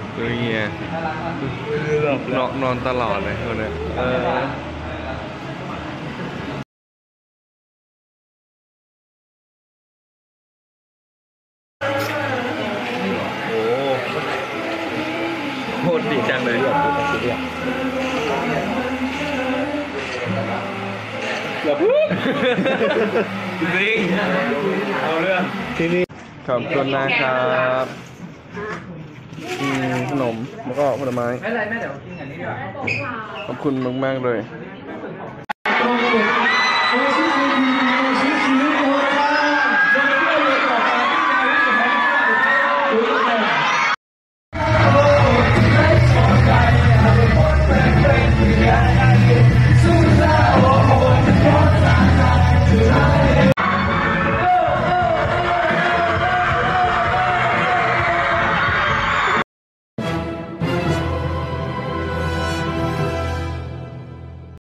ดูเงี้ยนอนตลอดเลยคนเนี้ยโอ้โคตรดีจังเลยจริงเอาเรื่องที่นี่ขอบคุณนะครับขนมแล้วก็ผลไม้ไม่ไรแม่เดี๋ยวกินอย่างนี้ดีกว่าขอบคุณมากๆเลย